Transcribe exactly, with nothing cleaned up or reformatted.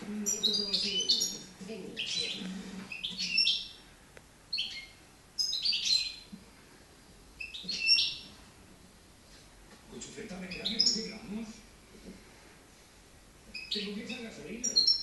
métodos de emisión. Con su feta de que no llegamos. Tengo que echar gasolina.